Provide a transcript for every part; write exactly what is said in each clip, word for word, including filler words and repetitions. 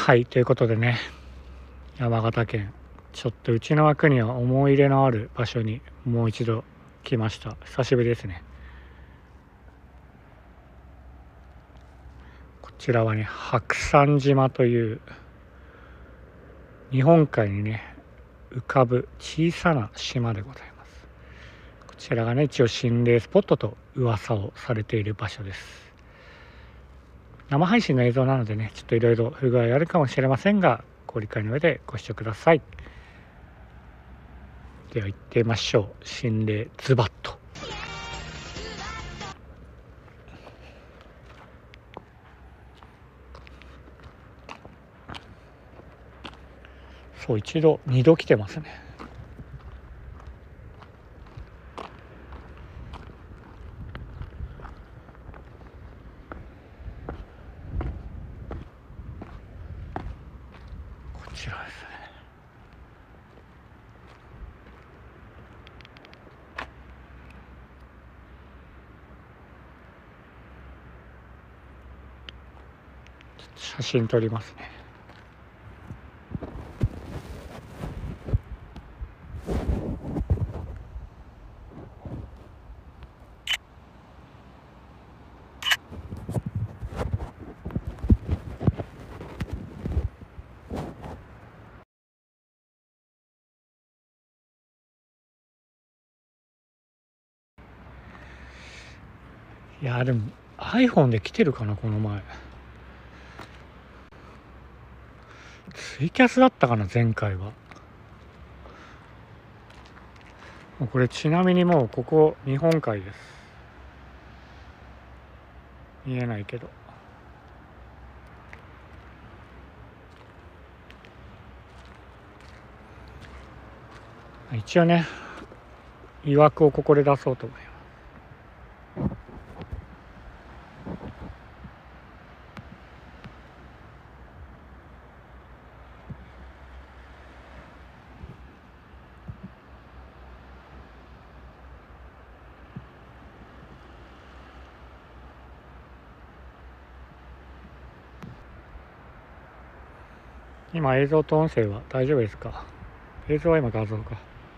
はい、ということでね、山形県、ちょっとうちの枠には思い入れのある場所にもう一度来ました。久しぶりですね。こちらはね、白山島という日本海にね浮かぶ小さな島でございます。こちらがね、一応心霊スポットと噂をされている場所です。生配信の映像なのでね、ちょっといろいろ不具合あるかもしれませんが、ご理解の上でご視聴ください。では行ってみましょう。心霊ズバッと。そう、一度二度来てますね。こちらですね。写真撮りますね。いやでも iPhone で来てるかな、この前。ツイキャスだったかな、前回は。これちなみにもうここ日本海です。見えないけど。一応ね、いわくをここで出そうと思います。今映像と音声は大丈夫ですか？映像は今画像か。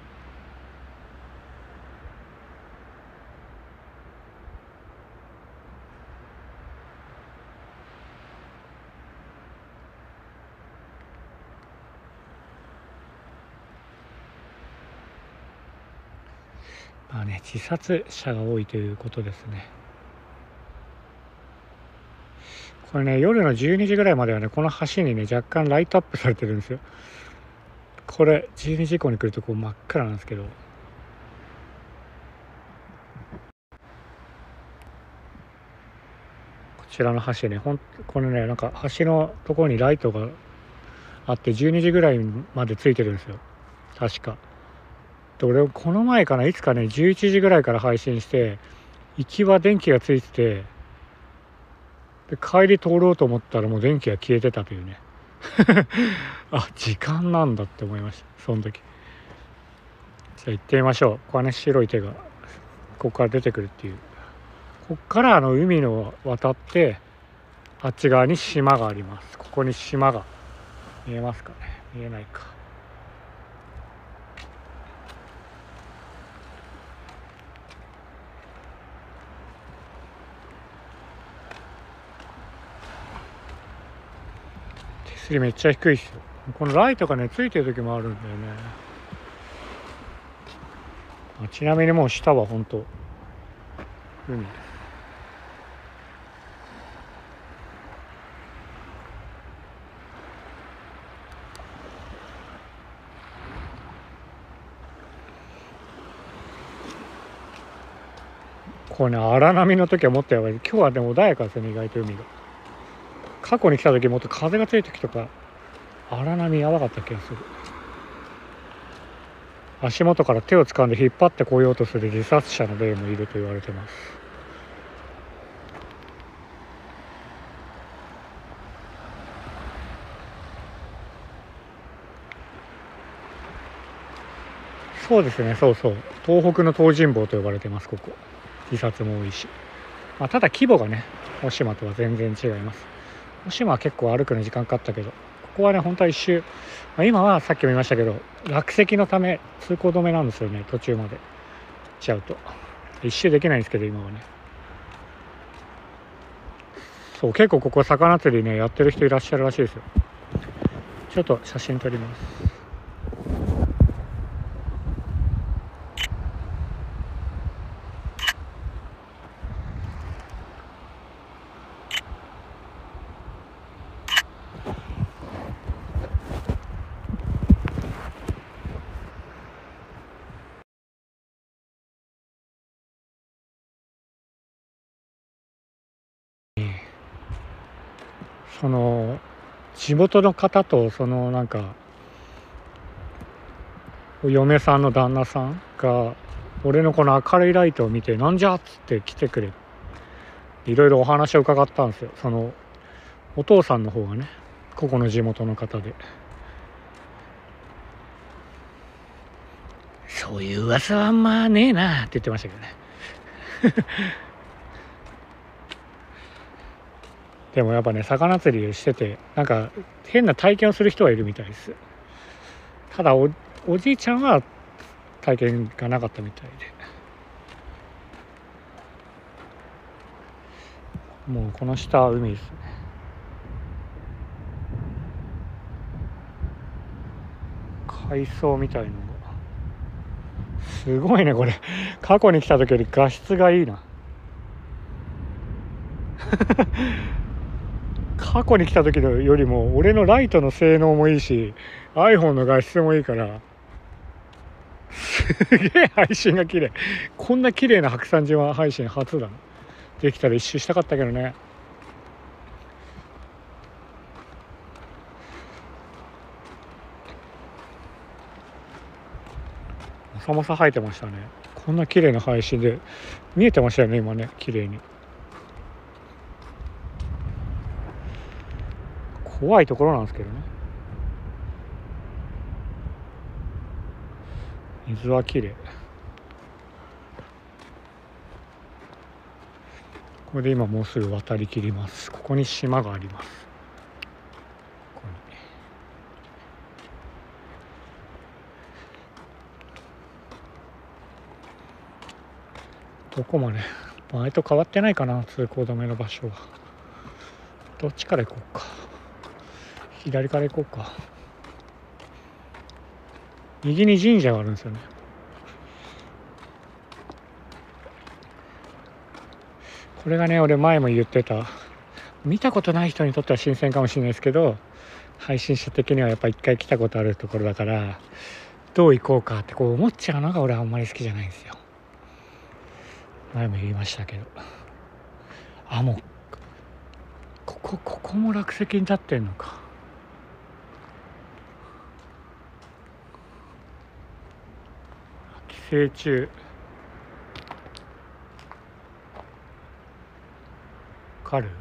まあね、自殺者が多いということですね。これね、夜のじゅうにじぐらいまではね、この橋にね若干ライトアップされてるんですよ。これじゅうにじ以降に来るとこう真っ暗なんですけど、こちらの橋ね、ほんこれね、なんか橋のところにライトがあってじゅうにじぐらいまでついてるんですよ、確か。で俺この前かないつかね、じゅういちじぐらいから配信して、行きは電気がついてて、で帰り通ろうと思ったらもう電気が消えてたというねあ、時間なんだって思いました、その時。じゃあ行ってみましょう。ここはね、白い手がここから出てくるっていう。ここからあの海の渡ってあっち側に島があります。ここに島が見えますかね。見えないか。手すりめっちゃ低いっすよ。このライトがねついてる時もあるんだよね。あ、ちなみにもう下は本当海です。これね、荒波の時はもっとやばい。今日はでも穏やかですよね、意外と海が。過去に来た時もっと風が強い時とか荒波やばかった気がする。足元から手を掴んで引っ張ってこようとする自殺者の例もいると言われてます。そうですね、そうそう、東北の東尋坊と呼ばれてます。ここ自殺も多いし、まあ、ただ規模がね、大島とは全然違います。大島は結構歩くの時間かかったけど、 こはね本当は一周、まあ、今はさっきも言いましたけど落石のため通行止めなんですよね。途中まで行っちゃうと一周できないんですけど今はね。そう結構ここ魚釣りねやってる人いらっしゃるらしいですよ。ちょっと写真撮ります。その地元の方とそのなんかお嫁さんの旦那さんが俺のこの明るいライトを見てなんじゃっつって来てくれ、いろいろお話を伺ったんですよ。そのお父さんの方がねここの地元の方で、そういう噂はあんまねえなって言ってましたけどねでもやっぱね魚釣りしててなんか変な体験をする人はいるみたいです。ただ お, おじいちゃんは体験がなかったみたいで、もうこの下は海ですね。海藻みたいのがすごいねこれ。過去に来た時より画質がいいな過去に来た時のよりも俺のライトの性能もいいし iPhone の画質もいいからすげえ配信が綺麗。こんな綺麗な白山島配信初だな。できたら一周したかったけどね。もさもさ生えてましたね。こんな綺麗な配信で見えてましたよね今ね綺麗に。怖いところなんですけどね。水は綺麗。これで今もうすぐ渡りきります。ここに島があります。ここにどこまで前と変わってないかな。通行止めの場所はどっちから行こうか。左から行こうか。右に神社があるんですよね。これがね俺前も言ってた、見たことない人にとっては新鮮かもしれないですけど配信者的にはやっぱ一回来たことあるところだからどう行こうかってこう思っちゃうのが俺はあんまり好きじゃないんですよ。前も言いましたけど、あもうここここも落石に立ってんのか。寄生虫かる。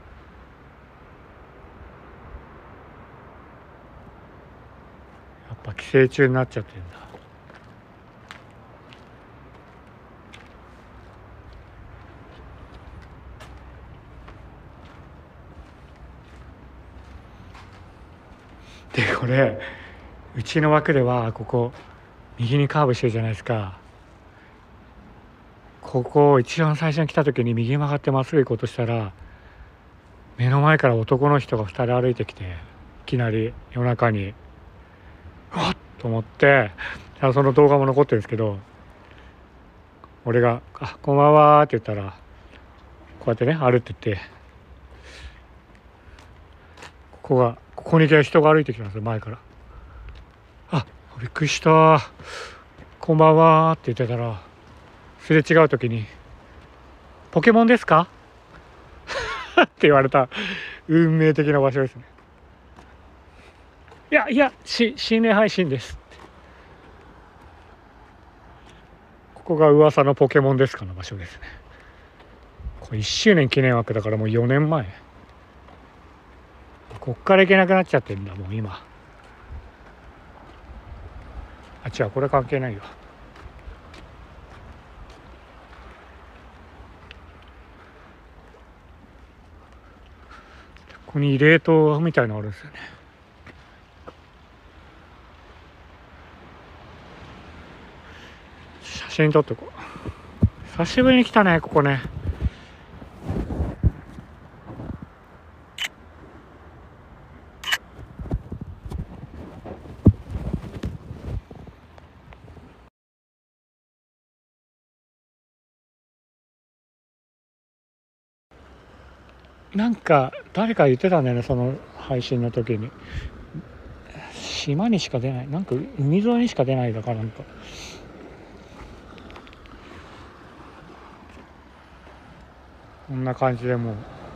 やっぱ寄生虫になっちゃってんだ。でこれうちの枠ではここ右にカーブしてるじゃないですか。ここ一番最初に来た時に右曲がってまっすぐ行こうとしたら目の前から男の人がふたり歩いてきていきなり夜中にうわっと思って、その動画も残ってるんですけど俺が「あこんばんは」って言ったらこうやってね歩ってってここがここに人が歩いてきたんですよ前から。あびっくりしたこんばんはって言ってたらすれ違う時に「ポケモンですか?」って言われた運命的な場所ですね。いやいやし心霊配信ですって。ここが噂のポケモンですかの場所ですね。これいっしゅうねん記念枠だからもうよねんまえ。こっから行けなくなっちゃってるんだもう今。あ違うこれ関係ないよ。ここに慰霊塔みたいなのあるんですよね。 真撮っとこう。久しぶりに来たねここね。なんか誰か言ってたんだよね、その配信の時に。島にしか出ない、なんか海沿いにしか出ないだから、なんかこんな感じでもう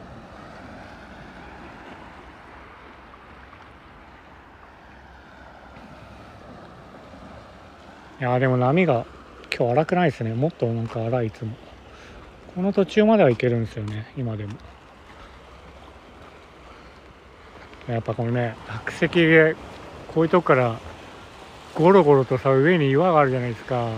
いやでも波が今日荒くないですね。もっとなんか荒い、いつもこの途中までは行けるんですよね今でも。やっぱこのね落石でこういうとこからゴロゴロとさ上に岩があるじゃないですか。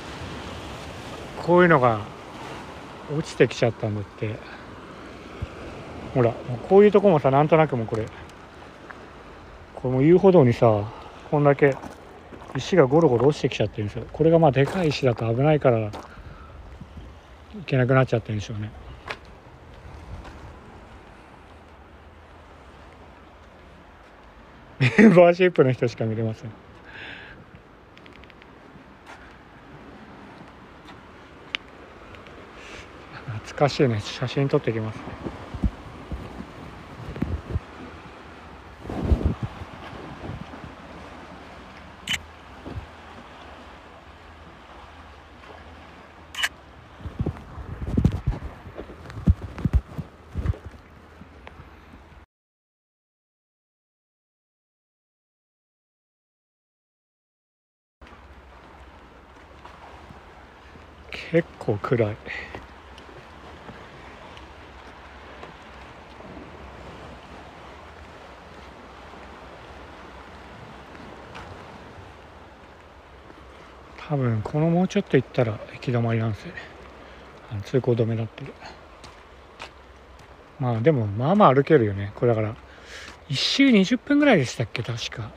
こういうのが落ちてきちゃったんだって。ほらこういうとこもさ、なんとなくもうこれこの遊歩道にさこんだけ石がゴロゴロ落ちてきちゃってるんですよ。これがまあでかい石だと危ないからいけなくなっちゃってるんでしょうね。メンバーシップの人しか見れません。懐かしいね。写真撮ってきますね。結構暗い。多分このもうちょっと行ったら行き止まりなんですよね。あの通行止めだってる。まあでもまあまあ歩けるよねこれ。だからいっ周にじゅっぷんぐらいでしたっけ確か。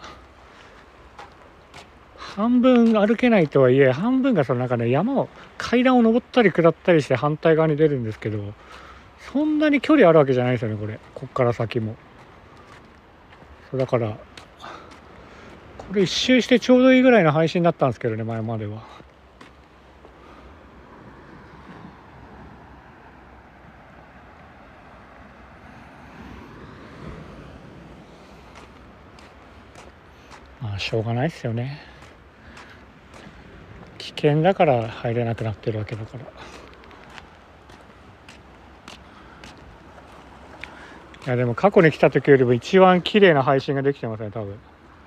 半分歩けないとはいえ半分がそのなんかね山を階段を登ったり下ったりして反対側に出るんですけど、そんなに距離あるわけじゃないですよねこれ。こっから先もそうだからこれ一周してちょうどいいぐらいの配信だったんですけどね前までは。まあしょうがないですよね。危険だから入れなくなってるわけだから。いやでも過去に来た時よりも一番綺麗な配信ができてますね多分。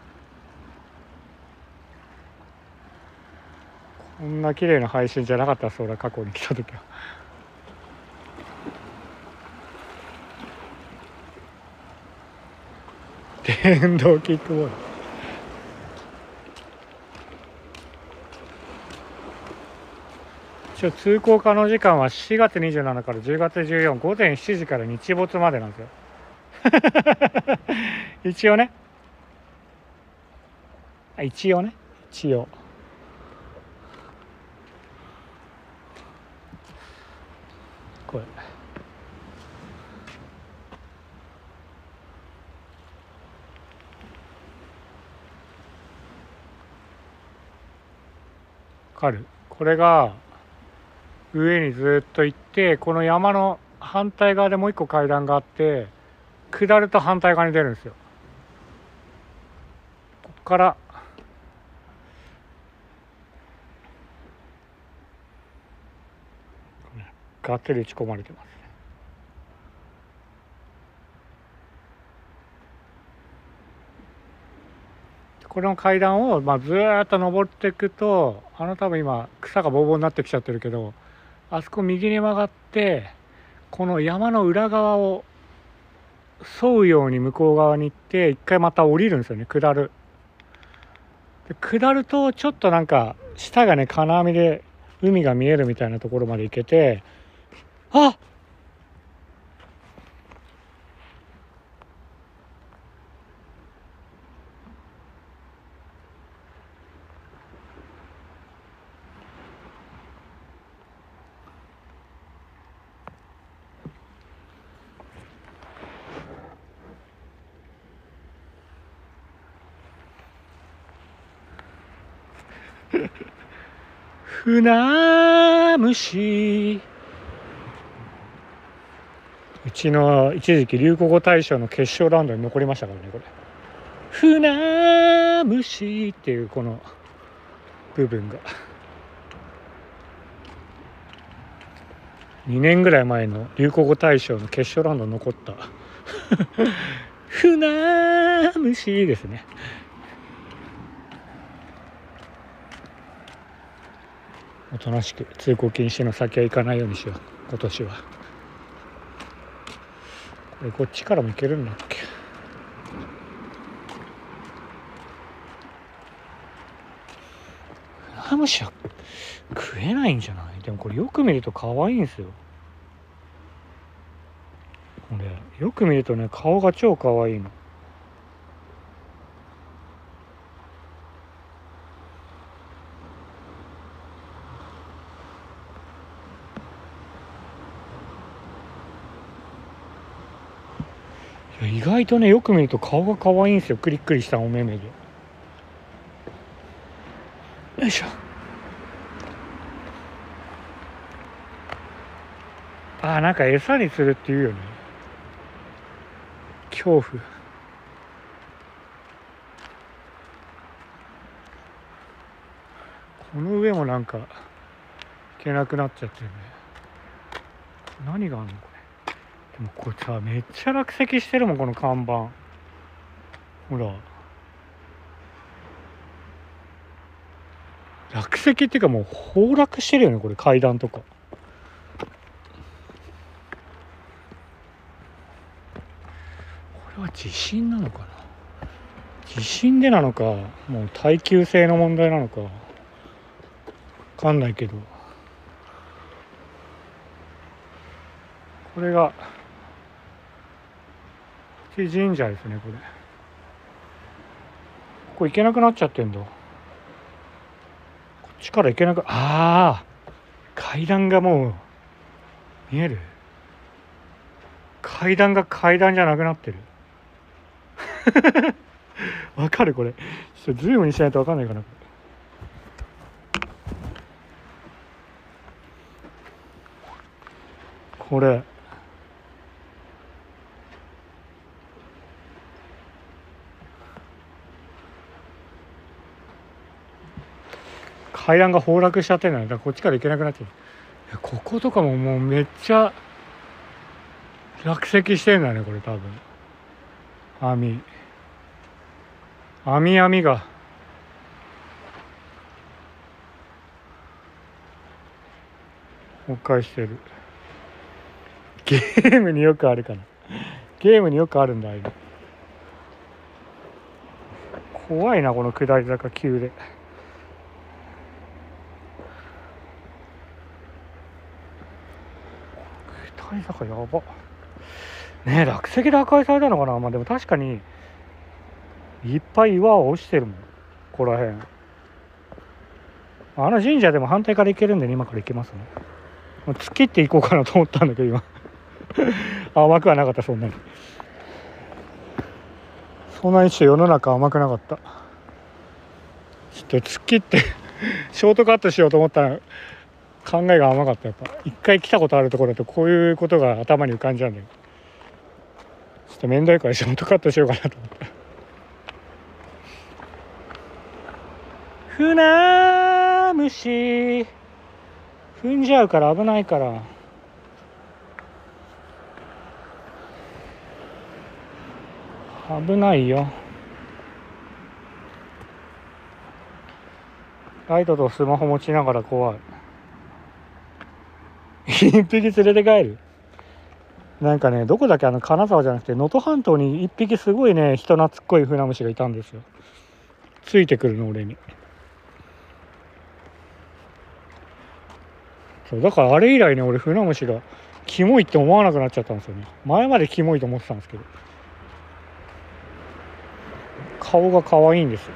こんな綺麗な配信じゃなかったそうだ過去に来た時は。電動キックボード。一応通行可能時間はしがつにじゅうしちからじゅうがつじゅうよっか午前しちじから日没までなんですよ一応ね一応ね一応これわかる。これが上にずっと行ってこの山の反対側でもう一個階段があって下ると反対側に出るんですよ。ここからがっつり打ち込まれてます。この階段をまあずーっと登っていくとあの多分今草がボーボーになってきちゃってるけどあそこ右に曲がってこの山の裏側を沿うように向こう側に行って一回また降りるんですよね。下るで下るとちょっとなんか下がね金網で海が見えるみたいなところまで行けて、あ船虫。うちの一時期流行語大賞の決勝ラウンドに残りましたからね、これ。船虫っていうこの部分がにねんぐらい前の流行語大賞の決勝ラウンドに残った船虫ですね。おとなしく通行禁止の先は行かないようにしよう、今年は。これこっちからも行けるんだっけ。船虫は食えないんじゃない？でもこれよく見ると可愛いんですよ。これよく見るとね、顔が超可愛いの。いや意外とね、よく見ると顔が可愛いんですよ。クリックリしたお目目で。よいしょ。あー、なんか餌にするっていうよね。恐怖。この上もなんか行けなくなっちゃってるね。何があんのこれ。でもこれさ、めっちゃ落石してるもん、この看板。ほら、落石っていうかもう崩落してるよね、これ。階段とか。これは地震なのかな。地震でなのか、もう耐久性の問題なのか分かんないけど、これが神社ですね。これここ行けなくなっちゃってんだ。こっちから行けなく、ああ階段がもう見える。階段が階段じゃなくなってるわかるこれ。ちょっとズームにしないとわかんないかな。これ階段が崩落しちゃってるのよ。だからこっちから行けなくなってる。いやこことかももうめっちゃ落石してんだね、これ多分。網網網が崩壊してる。ゲームによくあるかな。ゲームによくあるんだ、あれ。怖いな、この下り坂急で。下り坂やばねえ。落石で破壊されたのかな。まあでも確かにいっぱい岩は落ちてるもん、ここら辺。あの神社でも反対から行けるんで、ね、今から行けますね。突っ切っていこうかなと思ったんだけど今甘くはなかった。そんなにそんなにちょっと世の中甘くなかった。ちょっと突っ切ってショートカットしようと思ったら考えが甘かった。やっぱ一回来たことあるところだとこういうことが頭に浮かんじゃうんだよ。ちょっと面倒いからショートカットしようかなと思った。船虫踏んじゃうから危ないから。危ないよ。ライトとスマホ持ちながら怖い。一匹連れて帰る。なんかね、どこだっけ、あの金沢じゃなくて能登半島に一匹すごいね、人懐っこい船虫がいたんですよ。ついてくるの俺に。そうだからあれ以来ね、俺船虫がキモいって思わなくなっちゃったんですよね。前までキモいと思ってたんですけど、顔が可愛いんですよ。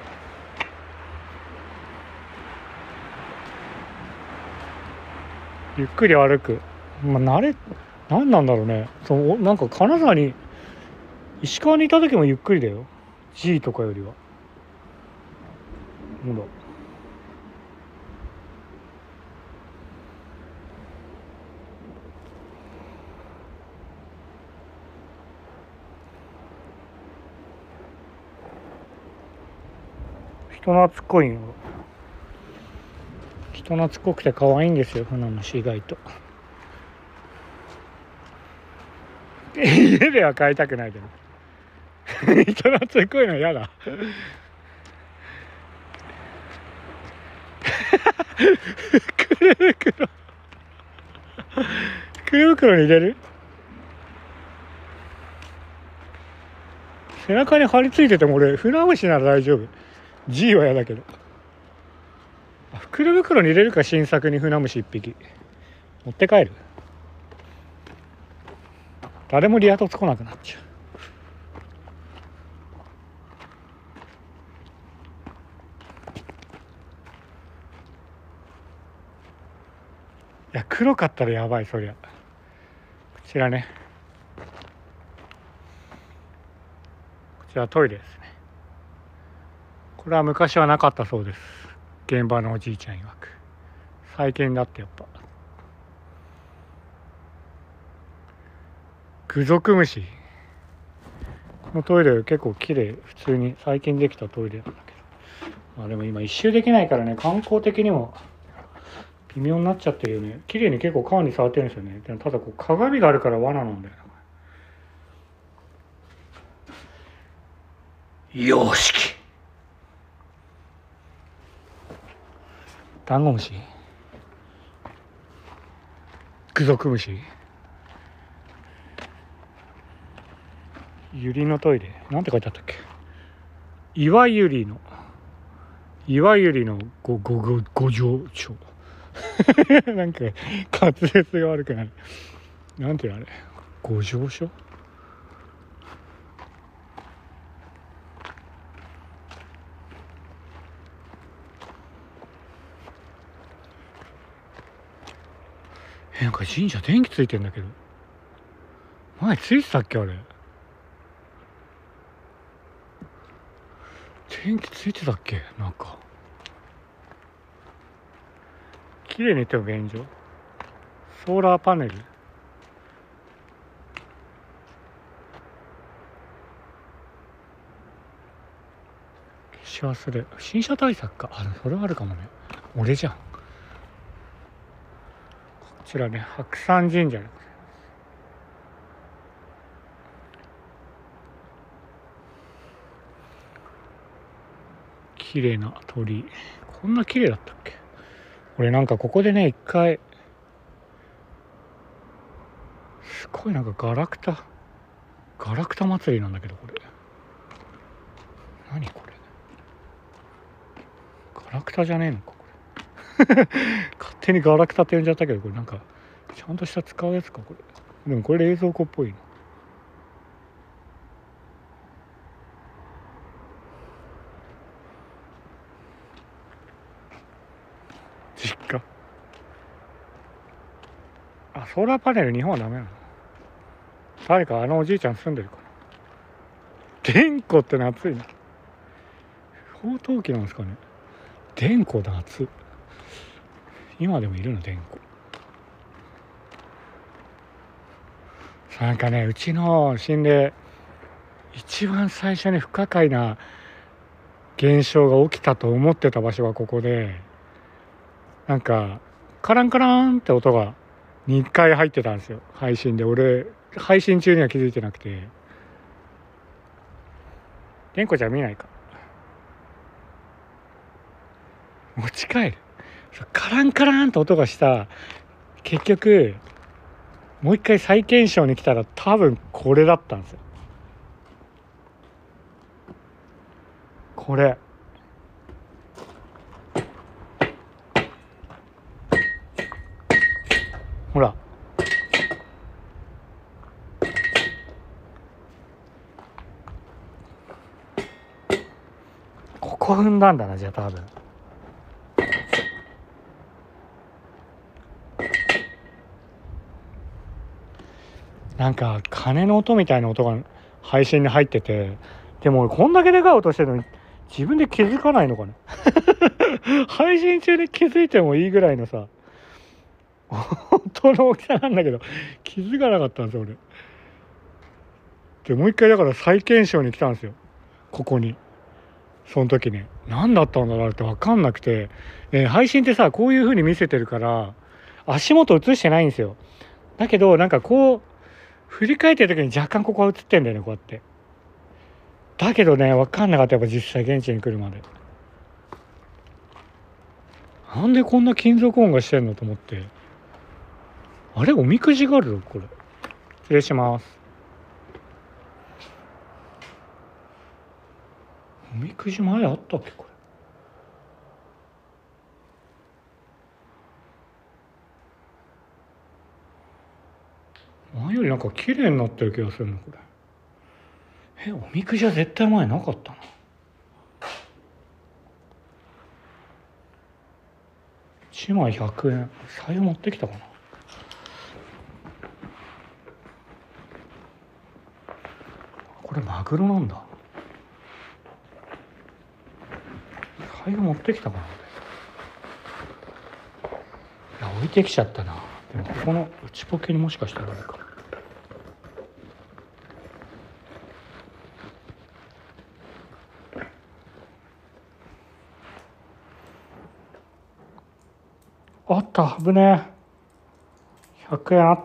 ゆっくり歩く。まあ慣れ何なんだろうね。そうなんか金沢に石川にいた時もゆっくりだよ、 G とかよりは。ほら人懐っこいよ。人懐っこくて可愛いんですよ、船虫意外と。家では飼いたくないけど人懐っこいの嫌だくる袋くる袋に入れる。背中に張り付いてても俺船虫なら大丈夫。 G は嫌だけど。袋袋に入れるか。新作に船虫いっぴき持って帰る。誰もリアトつ来なくなっちゃう。いや黒かったらやばい。そりゃこちらね、こちらトイレですね。これは昔はなかったそうです。現場のおじいちゃん曰く。最近だってやっぱグ属虫。このトイレ結構綺麗。普通に最近できたトイレなんだけど、まあでも今一周できないからね、観光的にも微妙になっちゃってるよね。綺麗に結構川に触ってるんですよね。でもただこう鏡があるから罠なんだよな。よしきダンゴムシ、グ属虫、ユリのトイレなんて書いてあったっけ。いわゆりのいわゆりのごごごご条帳なんか滑舌が悪くなる。なんていうのあれ、ご条書。え、なんか神社電気ついてんだけど、前ついてたっけあれ。電気ついてたっけ。なんか綺麗に言っても現状ソーラーパネル。消し忘れ。新車対策か。あ、それはあるかもね。俺じゃん。こちらね、白山神社でございます。綺麗な鳥居。こんな綺麗だったっけ。俺なんかここでね一回すごいなんかガラクタガラクタ祭りなんだけど、これ何これ。ガラクタじゃねえのかこれ勝手にガラクタって呼んじゃったけど、これなんかちゃんとした使うやつかこれ。でもこれ冷蔵庫っぽいな。実家。あ、ソーラーパネル日本はダメなの。誰かあのおじいちゃん住んでるかな。電湖って夏いな。不法投棄なんですかね。電湖夏。今でもいるの電湖。なんかね、うちの心霊一番最初に不可解な現象が起きたと思ってた場所はここで、なんかカランカランって音がにかい入ってたんですよ、配信で。俺配信中には気づいてなくて。電子ちゃん見ないか。持ち帰る。カランカランって音がした。結局もう一回再検証に来たら多分これだったんですよ。これほら、ここ踏んだんだな。じゃあ多分なんか鐘の音みたいな音が配信に入ってて、でもこんだけでかい音してるのに自分で気づかないのかな配信中で気づいてもいいぐらいのさ音の大きさなんだけど気づかなかったんですよ俺。でもう一回だから再検証に来たんですよ、ここに。 その時ね、何だったんだろうって分かんなくて、えー配信ってさ、こういう風に見せてるから足元映してないんですよ。だけどなんかこう振り返ってる時に若干ここは映ってんだよね、こうやって。だけどね、分かんなかった。やっぱ実際現地に来るまでなんでこんな金属音がしてんのと思って、あれおみくじがあるのこれ。失礼します。おみくじ前あったっけこれ。前よりなんか綺麗になってる気がするのこれ。え、おみくじは絶対前なかったな。いちまいひゃくえん。財布持ってきたかな。これマグロなんだ。財布持ってきたかな。いや置いてきちゃったな。でもここの内ポケにもしかしたらあるか。あった。危ねえ。ひゃくえんあった。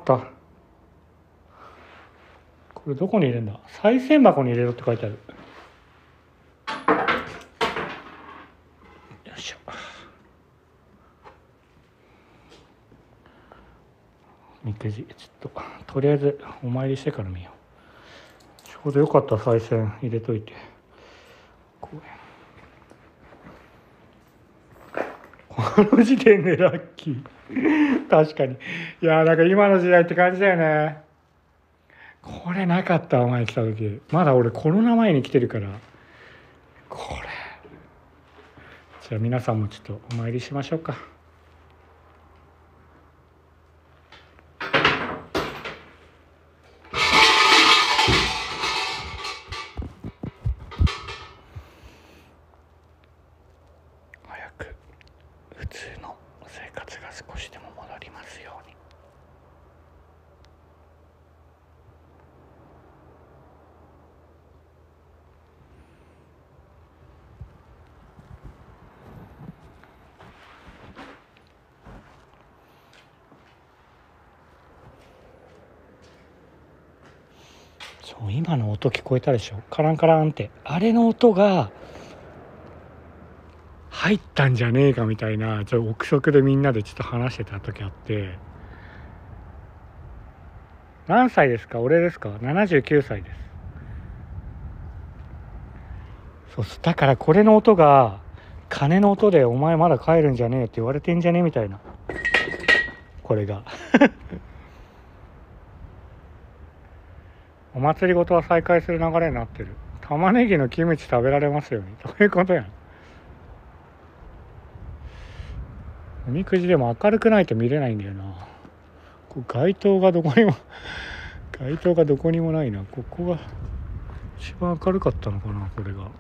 これどこに入れるんだ。賽銭箱に入れろって書いてある。よいしょ。みくじちょっととりあえずお参りしてから見よう。ちょうどよかった。賽銭入れといて。この時点でラッキー。確かに。いやーなんか今の時代って感じだよね。これなかったお前来た時。まだ俺コロナ前に来てるから。これじゃあ皆さんもちょっとお参りしましょうか。早く普通の生活が少しでも戻りますように。そう今の音聞こえたでしょ。カランカランって。あれの音が入ったんじゃねえかみたいな、ちょっと憶測でみんなでちょっと話してた時あって。何歳ですか。俺ですか。ななじゅうきゅうさいです。そうだからこれの音が鐘の音でお前まだ帰るんじゃねえって言われてんじゃねえみたいな。これがお祭りごとは再開する流れになってる。玉ねぎのキムチ食べられますように。どういうことやん。おみくじでも明るくないと見れないんだよな。こう街灯がどこにも街灯がどこにもないな。ここが一番明るかったのかなこれが。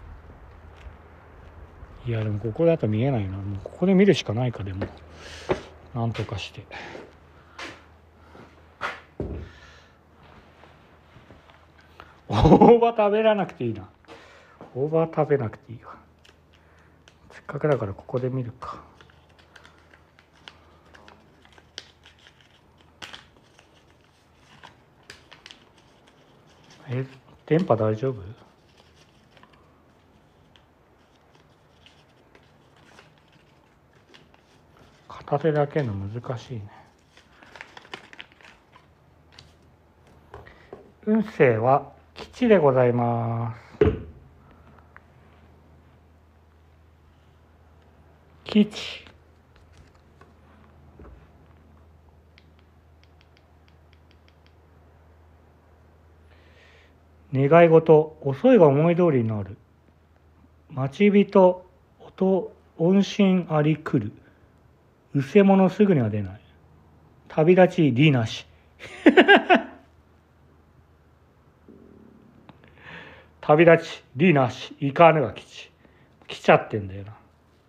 いやでもここだと見えないな。もうここで見るしかないか。でもなんとかして大葉食べらなくていいな。大葉食べなくていいわ。せっかくだからここで見るか。え電波大丈夫。片手だけの難しいね。運勢は吉でございます。吉。願い事、遅いが思い通りになる。待ち人、音、音信あり来る。うせ者すぐには出ない。旅立ち、理なし。旅立ち、理なし。いかぬが吉。来ちゃってんだよな。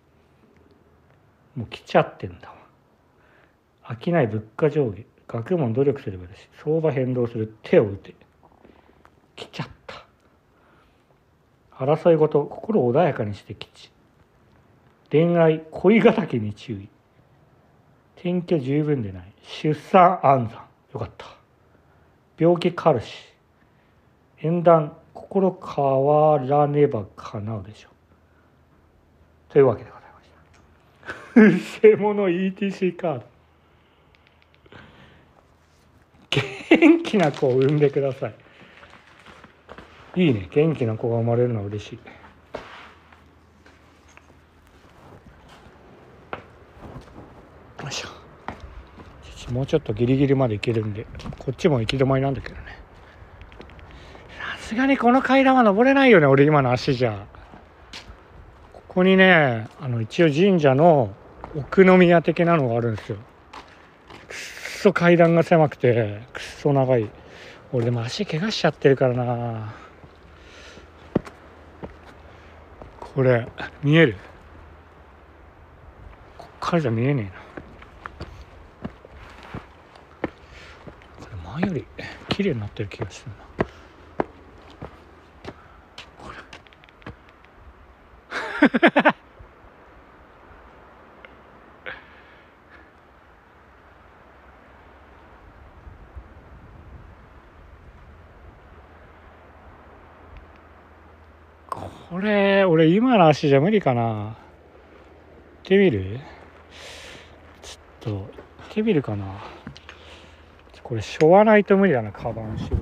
もう来ちゃってんだわ。飽きない物価上下。学問努力すればいいし。相場変動する手を打て。来ちゃった。 争いごと心を穏やかにして吉。恋愛恋敵に注意。転居十分でない。出産安産。よかった。病気カルシ。縁談心変わらねば叶うでしょう。というわけでございました。偽物 イーティーシー カード。元気な子を産んでください。いいね。元気な子が生まれるのは嬉しい。よいしょ。もうちょっとギリギリまで行けるんで、こっちも行き止まりなんだけどね。さすがにこの階段は登れないよね、俺今の足じゃ。ここにね、あの一応神社の奥宮的なのがあるんですよ。くっそ階段が狭くて、くっそ長い。俺でも足怪我しちゃってるからな。これ見える？こっからじゃ見えねえな。これ前より綺麗になってる気がするな。これこれ俺今の足じゃ無理かな。行ってみる？ちょっと行ってみるかな。これしょわないと無理だな、カバンしろ。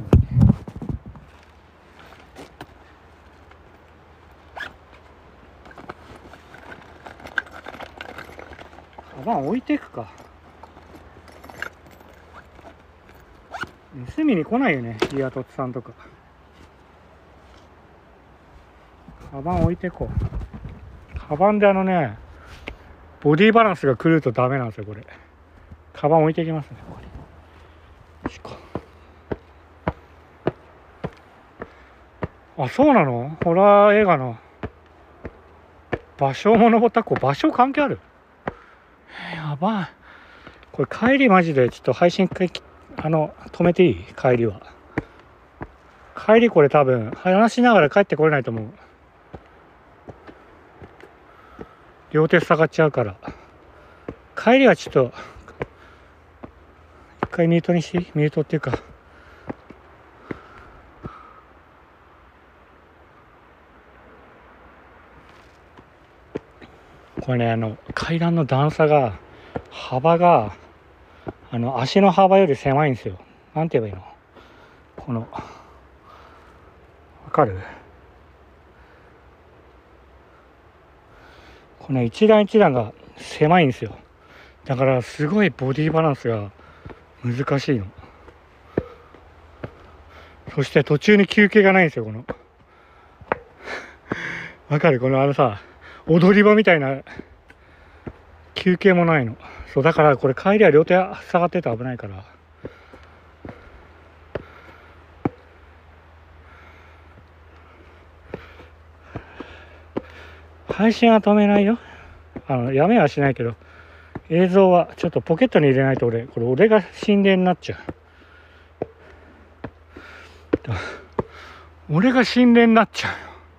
カバン置いてくか。盗みに来ないよね、リアトツさんとか。カバン置いてこう。カバンであのね、ボディバランスが狂うとダメなんですよ、これ。カバン置いていきますね、ここに。よしこ。あ、そうなの？ホラー映画の場所も登った子、場所関係ある？やばい。これ帰りマジでちょっと配信あの止めていい？帰りは。帰りこれ多分話しながら帰ってこれないと思う。両手下がっちゃうから。帰りはちょっと一回ミュートにしていい？ミュートっていうか。これね、あの階段の段差が幅があの足の幅より狭いんですよ。なんて言えばいいの？このわかる？この一段一段が狭いんですよ。だからすごいボディバランスが難しいの。そして途中に休憩がないんですよ。このわかる？このあのさ、踊り場みたいな休憩もないの。そうだからこれ帰りは両手下がってて危ないから。配信は止めないよ。あのやめはしないけど、映像はちょっとポケットに入れないと俺これ俺が心霊になっちゃう。俺が心霊になっちゃうよ。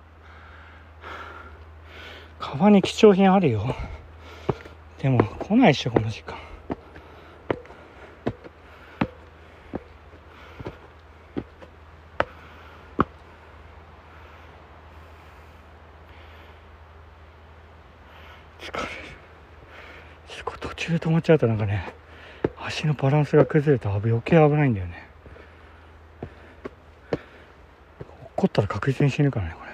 カバンに貴重品あるよ。でも来ないっしょこの時間。疲れる。途中で止まっちゃうとなんかね、足のバランスが崩れて余計危ないんだよね。落っこったら確実に死ぬからねこれ。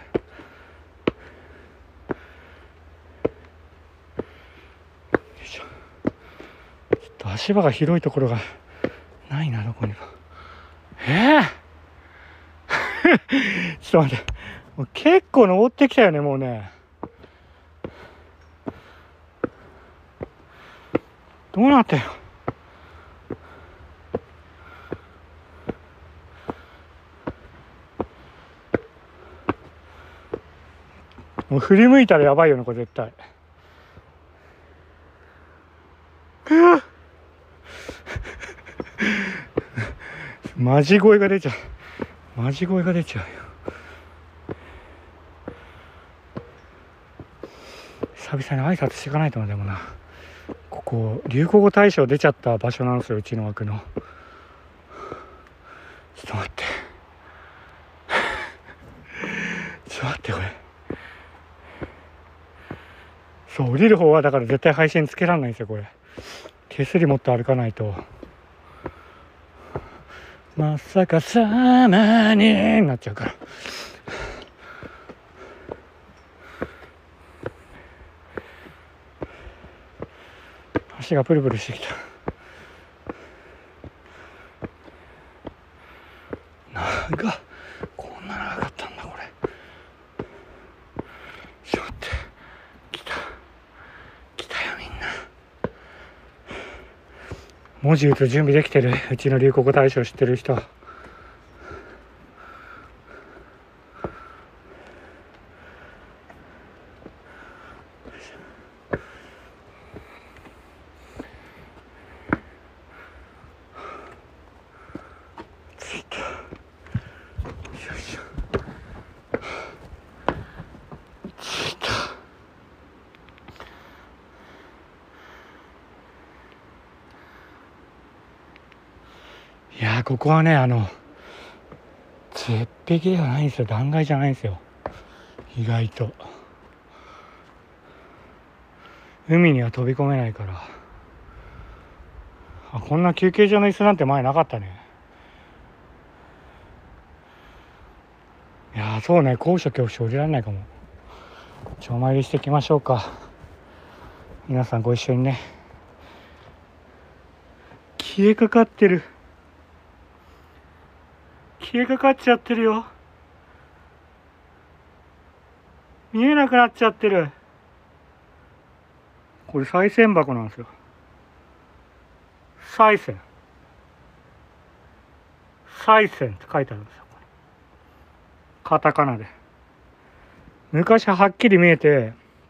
ちょっと足場が広いところがないな、どこにも。えー、ちょっと待って、もう結構登ってきたよね、もうね。どうなってよ。もう振り向いたらやばいよね、これ絶対。マジ声が出ちゃう。マジ声が出ちゃうよ。 久々に挨拶していかないとな。でもな、ここ流行語大賞出ちゃった場所なんですよ、うちの枠の。ちょっと待ってちょっと待ってこれ。そう降りる方はだから絶対配信つけられないんですよこれ。手すりもっと歩かないと。まさかさまになっちゃうから。足がプルプルしてきた。長っ、こんな長かったんだこれ。ちょっと待って、来た来たよみんな。文字打つ準備できてる？うちの流行語大賞知ってる人。いやー、ここはね、あの絶壁ではないんですよ、断崖じゃないんですよ、意外と。海には飛び込めないから。あ、こんな休憩所の椅子なんて前なかったね。いやー、そうね、高所恐怖症降りられないかも。ちょお参りしていきましょうか。皆さんご一緒にね。消えかかってる、消えかかっちゃってるよ。見えなくなっちゃってる。これ賽銭箱なんですよ。賽銭賽銭って書いてあるんですよ、カタカナで。昔はっきり見えて、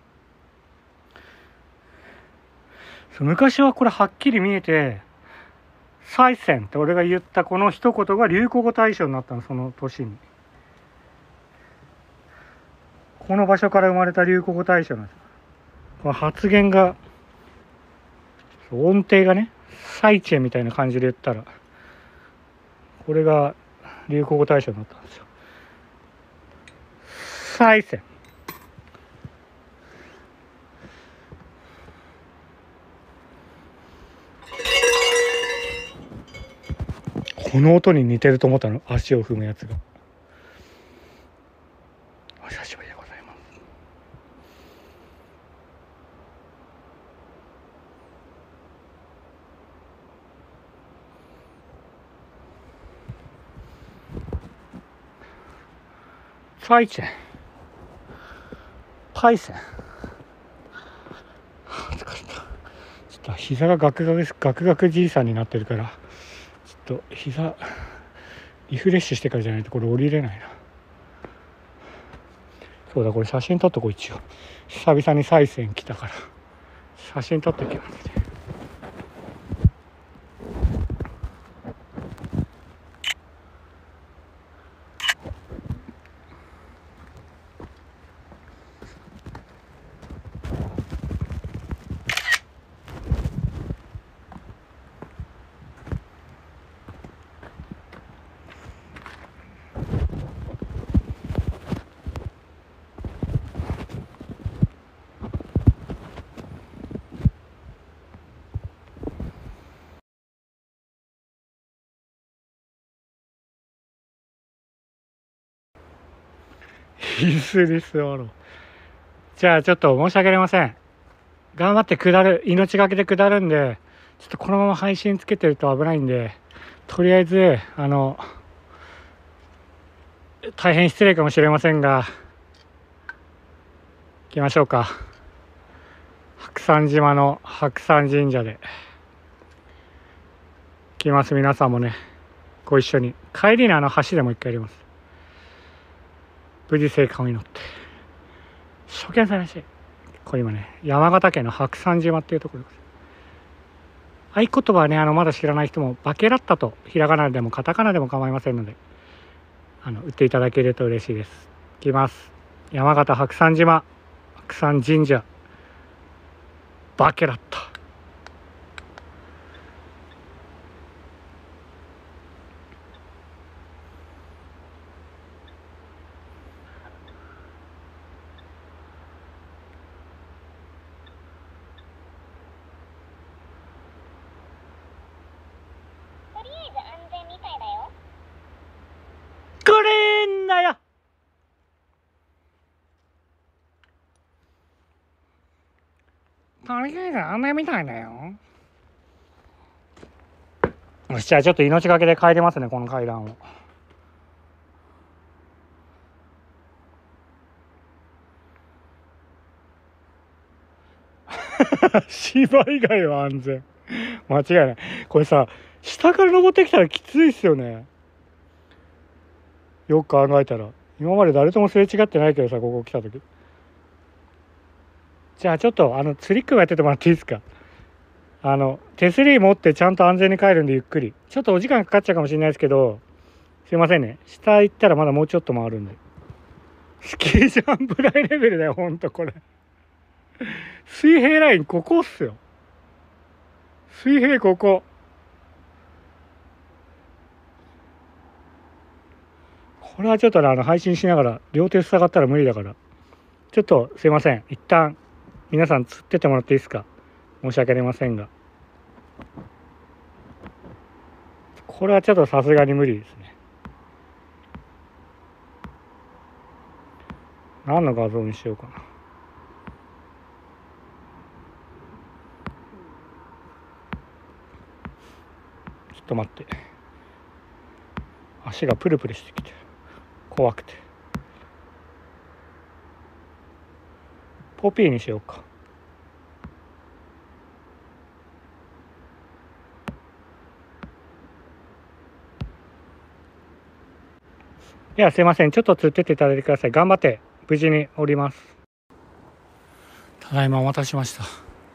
昔はこれはっきり見えて、賽銭って俺が言ったこの一言が流行語大賞になったの、その年に。この場所から生まれた流行語大賞なんですよ。この発言が、音程がね、サイチェみたいな感じで言ったら、これが流行語大賞になったんですよ。賽銭。この音に似てると思ったの、足を踏むやつが。お久しぶりでございます。賽銭、パイセン。疲れた。ちょっと膝がガクガクガクガクじいさんになってるから、ちょっと膝リフレッシュしてからじゃないとこれ降りれないな。そうだ、これ写真撮っとこう。一応久々に賽銭来たから写真撮っときますね。椅子に座ろう。じゃあちょっと申し訳ありません。頑張って下る、命がけで下るんで、ちょっとこのまま配信つけてると危ないんで、とりあえずあの大変失礼かもしれませんが、行きましょうか。白山島の白山神社で行きます。皆さんもねご一緒に。帰りにあの橋でも一回やります。無事生還を祈って。初見さんらしい。これ今ね、山形県の白山島っていうところです。合言葉はね、あのまだ知らない人もバケラッタとひらがなでもカタカナでも構いませんので、あの打っていただけると嬉しいです。いきます。山形白山島白山神社バケだった。これんなよ。とりあえず安全みたいだよ。よし、じゃあちょっと命がけで帰りますね、この階段を。芝以外は安全。間違いない。これさ、下から登ってきたらきついっすよね。よく考えたら。今まで誰ともすれ違ってないけどさ、ここ来た時。じゃあちょっと、あの、ツリックもやっててもらっていいですか。あの、手すり持ってちゃんと安全に帰るんでゆっくり。ちょっとお時間かかっちゃうかもしれないですけど、すいませんね。下行ったらまだもうちょっと回るんで。スキージャンプ台レベルだよ、ほんとこれ。水平ラインここっすよ。水平ここ。これはちょっとね、あの配信しながら両手塞がったら無理だから、ちょっとすいません。一旦皆さん釣っててもらっていいですか。申し訳ありませんが、これはちょっとさすがに無理ですね。何の画像にしようかな。ちょっと待って、足がプルプルしてきて怖くて。ポピーにしようか。いや、すいません。ちょっと釣ってていただいてください。頑張って無事に降ります。ただいまお待たせしました。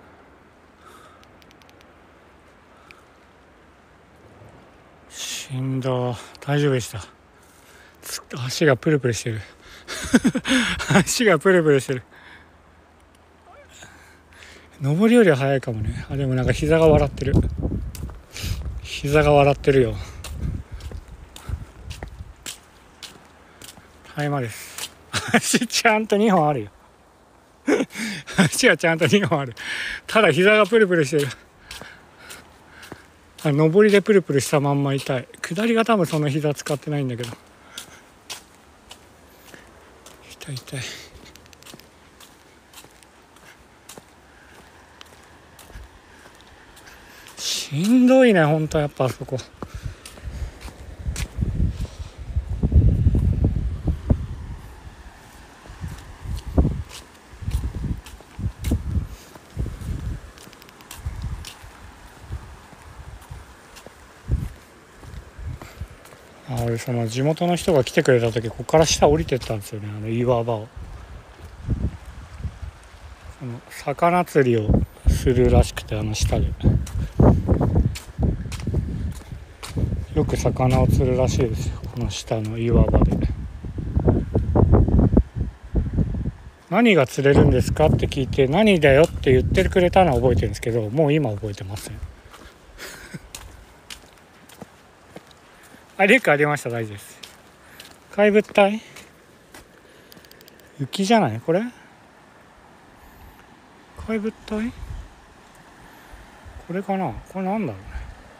しんど。大丈夫でした。足がプルプルしてる。足がプルプルしてる。登りよりは早いかもね。あ、でもなんか膝が笑ってる。膝が笑ってるよ。大麻です。足ちゃんとにほんあるよ。足はちゃんとにほんある。ただ膝がプルプルしてる。あ、上りでプルプルしたまんま痛い。下りが多分その膝使ってないんだけど。痛い痛い。しんどいね、ほんとやっぱあそこ。あ、俺その地元の人が来てくれた時、ここから下降りてったんですよね、あの岩場を。その魚釣りをするらしくて、あの下でよく魚を釣るらしいですよ、この下の岩場で。何が釣れるんですかって聞いて、何だよって言ってくれたのは覚えてるんですけど、もう今覚えてません。あ、リュックありました。大丈夫です。怪物体、雪じゃないこれ。怪物体これかな。これなんだろうね。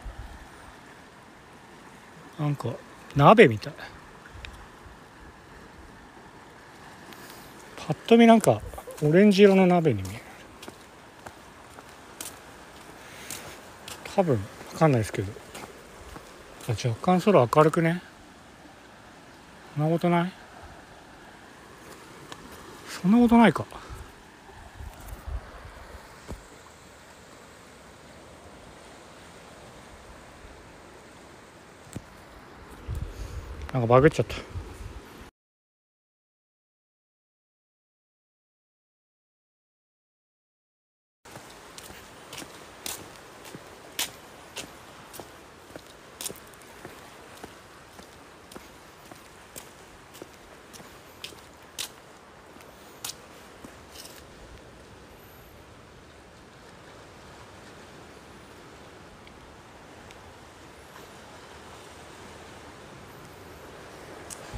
なんか鍋みたい。パッと見なんかオレンジ色の鍋に見える。多分分かんないですけど、若干空明るくね。そんなことない。そんなことないか。なんかバグっちゃった。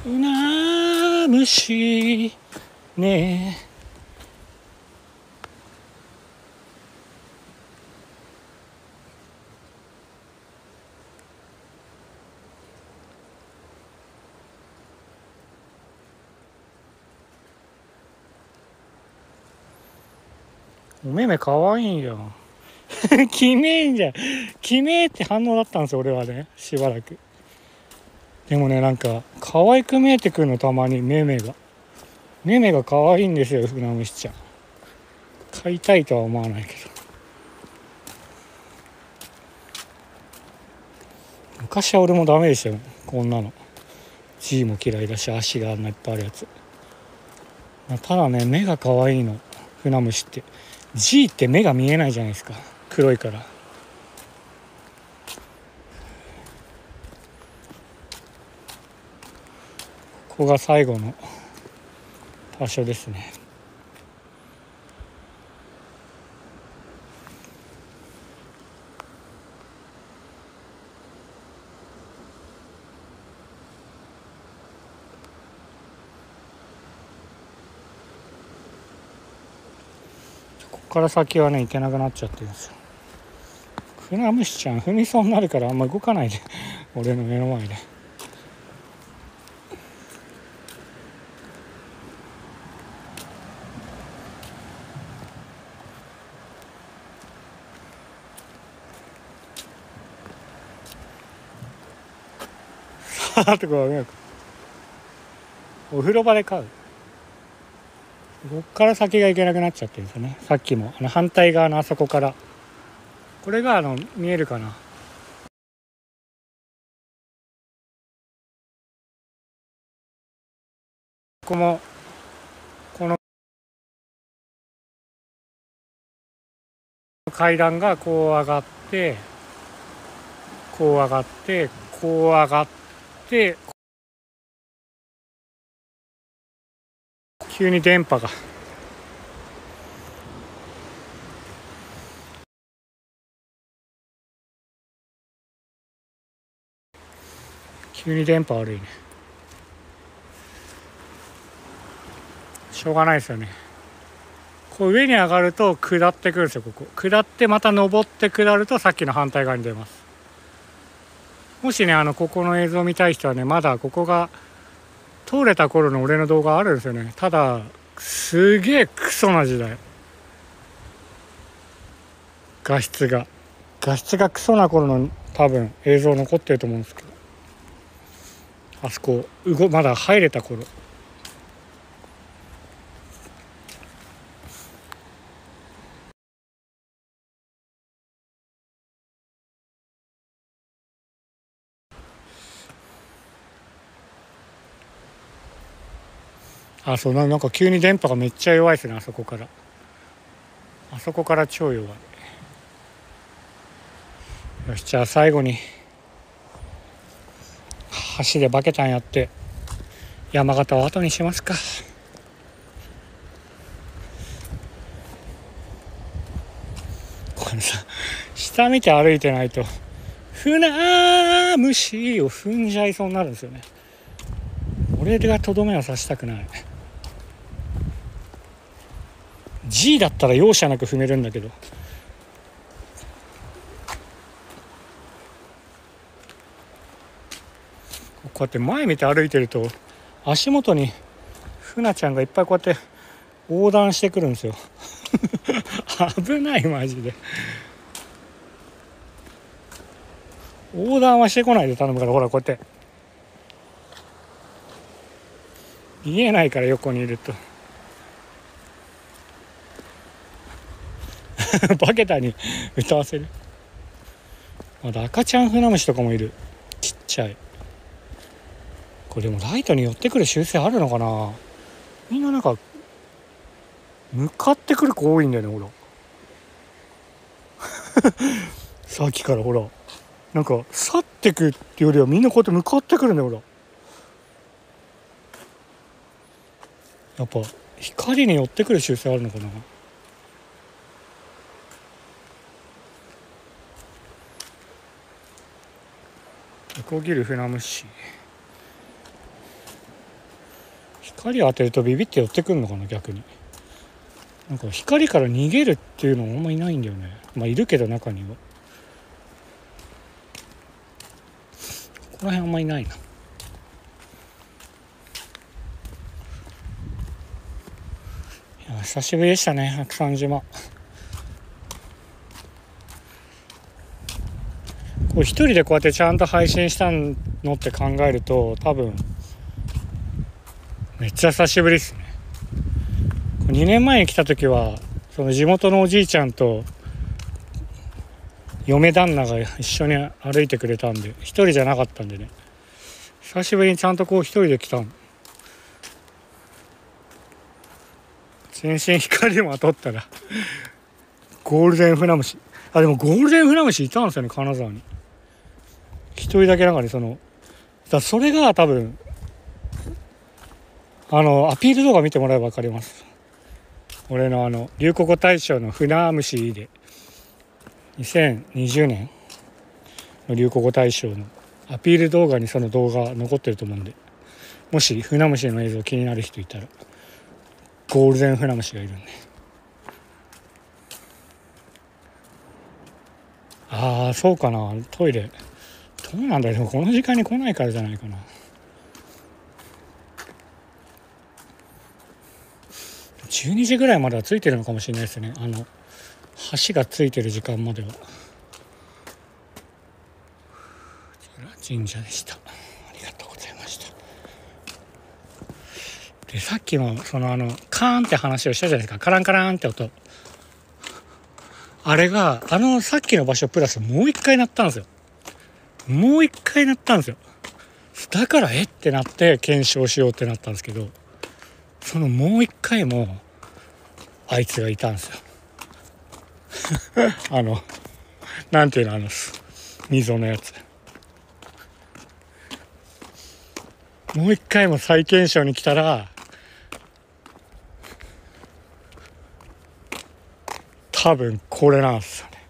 なむしねえ。お目目かわいいんじゃん。きめえんじゃん。きめえって反応だったんですよ俺はね、しばらく。でもね、なんか可愛く見えてくるの、たまに目目が目目が可愛いんですよ、船虫ちゃん。飼いたいとは思わないけど、昔は俺もダメでしたよこんなの。 G も嫌いだし、足があんないっぱいあるやつ。ただね、目が可愛いの、船虫って。 G って目が見えないじゃないですか、黒いから。ここが最後の場所ですね。ここから先はね行けなくなっちゃってるんですよ。船虫ちゃん踏みそうになるからあんま動かないで俺の目の前で。さあとかお風呂場で飼う。こっから先が行けなくなっちゃってるんですよね。さっきもあの反対側のあそこから、これがあの見えるかな、ここもこの階段がこう上がって、こう上がって、こう上がって、急に電波が急に電波悪いね。しょうがないですよね。こう上に上がると下ってくるんですよ。ここ下ってまた登って下るとさっきの反対側に出ます。もしねあのここの映像を見たい人はね、まだここが通れた頃の俺の動画あるんですよね。ただすげえクソな時代、画質が画質がクソな頃の多分映像残ってると思うんですけど、あそこまだ入れた頃。あ、そうなんか急に電波がめっちゃ弱いですね。あそこからあそこから超弱い。よし、じゃあ最後に橋でバケタンやって山形を後にしますか。これさ、下見て歩いてないと船虫を踏んじゃいそうになるんですよね。俺がとどめは刺したくない。 G だったら容赦なく踏めるんだけど、こうやって前見て歩いてると足元にフナちゃんがいっぱいこうやって横断してくるんですよ危ないマジで。横断はしてこないで頼むから。ほらこうやって見えないから、横にいるとバケタに歌わせる。まだ赤ちゃんフナムシとかもいる、ちっちゃい。これでもライトに寄ってくる習性あるのかな。みんななんか向かってくる子多いんだよね、ほらさっきからほらなんか去ってくっていうよりはみんなこうやって向かってくるんだよ、ほら。やっぱ光に寄ってくる習性あるのかな。ノコギリフナムシ。 光を当てるとビビって寄ってくるのかな。逆になんか光から逃げるっていうのもあんまいないんだよね。まあいるけど中には。ここら辺あんまいないな。いや久しぶりでしたね、白山島。こう一人でこうやってちゃんと配信したのって考えると多分めっちゃ久しぶりですね。にねんまえに来た時はその地元のおじいちゃんと嫁旦那が一緒に歩いてくれたんで、一人じゃなかったんでね、久しぶりにちゃんとこう一人で来たの。全身光まとったらゴールデンフナムシ、あでもゴールデンフナムシいたんですよね、金沢に一人だけ。なんかね、そのだそれが多分あのアピール動画見てもらえば分かります。俺のあの流行語大賞のフナムシでにせんにじゅうねんの流行語大賞のアピール動画にその動画残ってると思うんで、もしフナムシの映像気になる人いたら、ゴールデンフナムシがいるんで。ああそうかな、トイレどうなんだろう、この時間に来ないからじゃないかな。じゅうにじぐらいまではついてるのかもしれないですね、あの橋がついてる時間までは。神社でした。ありがとうございました。でさっきもそのあのカーンって話をしたじゃないですか。カランカランって音、あれがあのさっきの場所プラスもう一回鳴ったんですよ。もう一回鳴ったんですよ。だからえってなって検証しようってなったんですけど、そのもう一回もあいつがいたんですよあのなんていうの、あの溝のやつ、もう一回も再検証に来たら多分これなんですよね。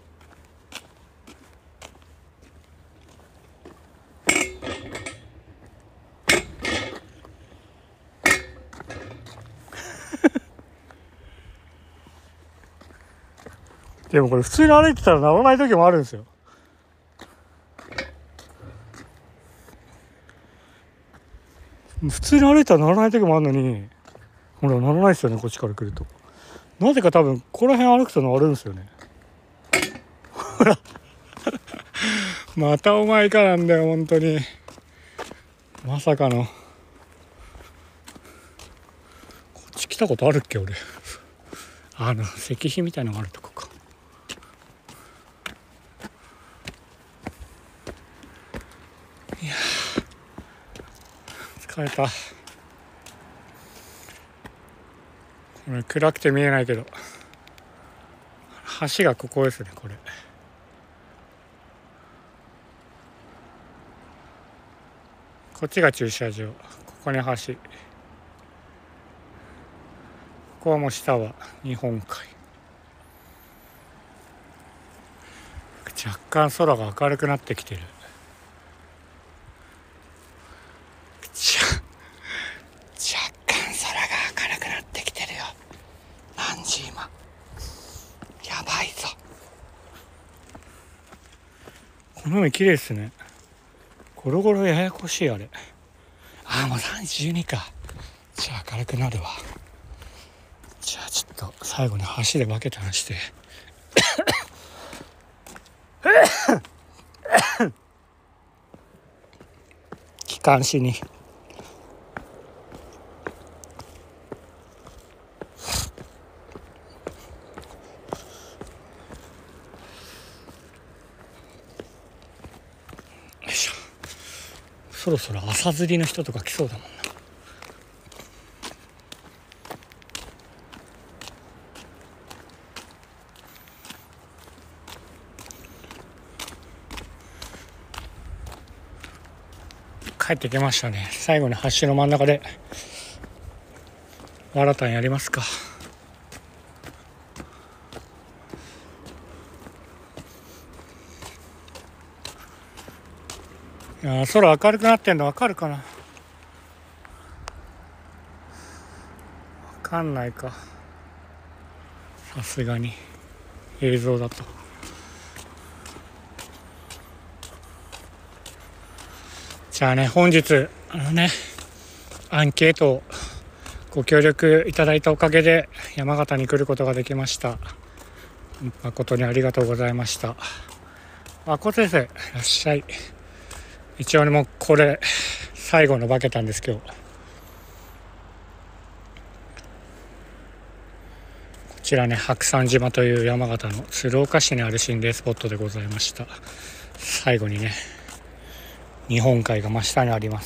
でもこれ普通に歩いてたら鳴らない時もあるんですよ。普通に歩いたら鳴らない時もあるのに、ほら鳴らないですよね、こっちから来ると。なぜか多分この辺歩くと鳴るんですよね。ほらまたお前かなんだよ本当に。まさかのこっち来たことあるっけ俺。あの石碑みたいなのがあるとこか。いや疲れた。これ暗くて見えないけど橋がここですね。これこっちが駐車場、ここに橋、ここはもう下は日本海。若干空が明るくなってきてる。若干空が明るくなってきてるよ。何時今、やばいぞ。この海綺麗ですね。ゴロゴロややこしい。あれああもうさんじじゅうにか。じゃあ明るくなるわ。じゃあちょっと最後に橋でバケタンして気管支にそろそろ朝釣りの人とか来そうだもんな。帰ってきましたね。最後に橋の真ん中でわらたんやりますか。いや空明るくなってんの分かるかな。 かんないか、さすがに映像だと。じゃあね、本日あのねアンケートをご協力いただいたおかげで山形に来ることができました。誠にありがとうございました。誠先生いらっしゃい。一応ねもうこれ最後のバケたんです今日。こちらね白山島という山形の鶴岡市にある心霊スポットでございました。最後にね日本海が真下にあります。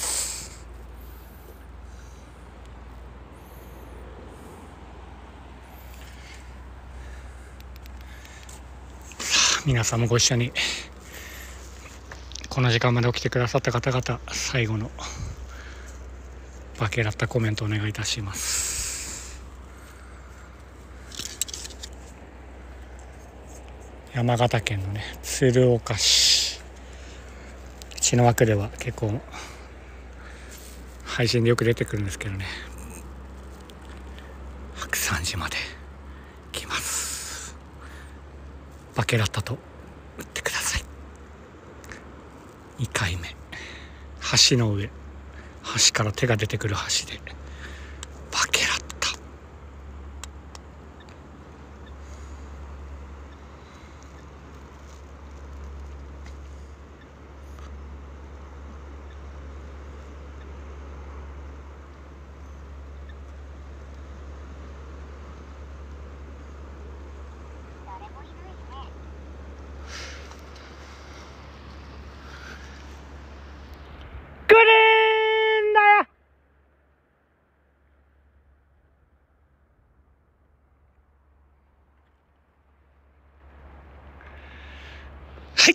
皆さんもご一緒にこの時間まで起きてくださった方々、最後のバケラッタコメントお願いいたします。山形県のね鶴岡市、うちの枠では結構配信でよく出てくるんですけどね、白山島で来ます。バケラッタと打ってください。にかいめ橋の上、橋から手が出てくる橋でバケラッタ。来るんだよ。はい、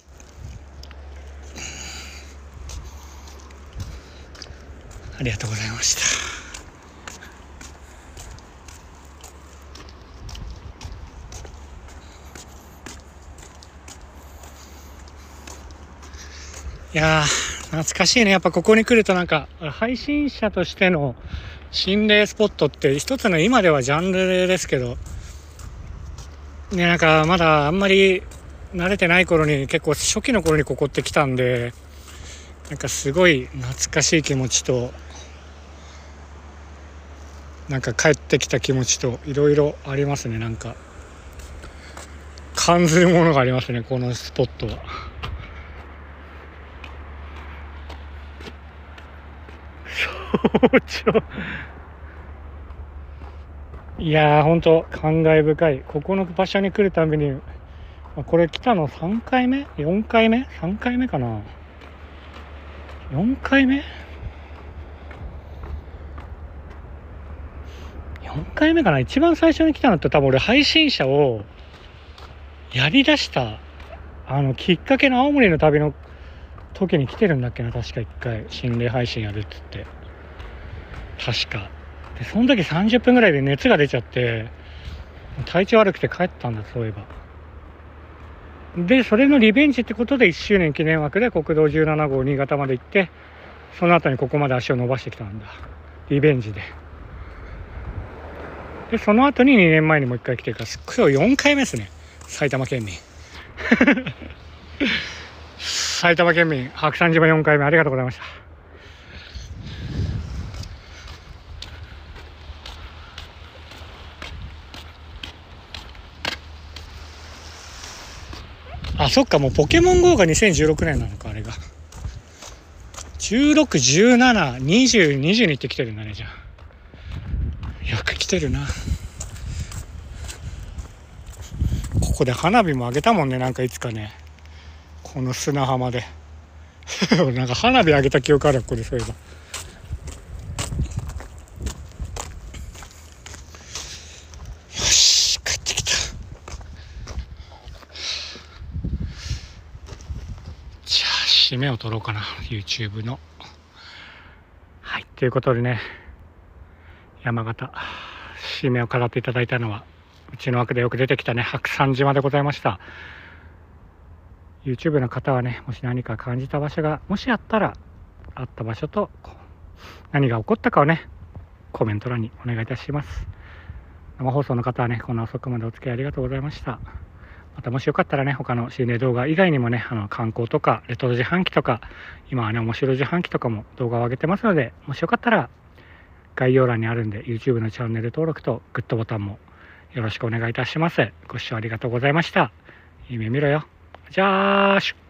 ありがとうございました。いやー懐かしいね。やっぱここに来るとなんか配信者としての心霊スポットって一つの今ではジャンルですけどね、なんかまだあんまり慣れてない頃に結構初期の頃にここって来たんで、なんかすごい懐かしい気持ちとなんか帰ってきた気持ちといろいろありますね。なんか感じるものがありますねこのスポットは。早朝いやーほんと感慨深い。ここの場所に来るたびにこれ来たのさんかいめよんかいめさんかいめかなよんかいめよんかいめかな。一番最初に来たのって多分俺配信者をやりだしたあのきっかけの青森の旅の時に来てるんだっけな。確かいっかい心霊配信やるっつって確かで、その時さんじゅっぷんぐらいで熱が出ちゃって体調悪くて帰ったんだそういえば。でそれのリベンジってことでいっしゅうねん記念枠で国道じゅうななごう新潟まで行って、その後にここまで足を伸ばしてきたんだリベンジで。でその後ににねんまえにもういっかい来てるから今日よんかいめですね。埼玉県民埼玉県民白山島よんかいめありがとうございました。あ、そっかもうポケモン ゴー がにせんじゅうろくねんなのかあれが。じゅうろく、じゅうなな、にじゅう、にじゅうにって来てるんだね。じゃあよく来てるな。ここで花火もあげたもんね。なんかいつかねこの砂浜でなんか花火あげた記憶ある。ここでそういえば。よし帰ってきた。じゃあ締めを取ろうかな YouTube の。はいということでね、山形締めを飾っていただいたのはうちの枠でよく出てきたね白山島でございました。 YouTube の方はねもし何か感じた場所がもしあったらあった場所と何が起こったかをねコメント欄にお願いいたします。 生放送の方はね、こんな遅くまでお付き合いありがとうございました。またもしよかったらね、他の心霊動画以外にもね、あの観光とかレトロ自販機とか、今はね、面白自販機とかも動画を上げてますので、もしよかったら概要欄にあるんで YouTube のチャンネル登録とグッドボタンもよろしくお願いいたします。ご視聴ありがとうございました。いい夢見ろよ。じゃあしゅ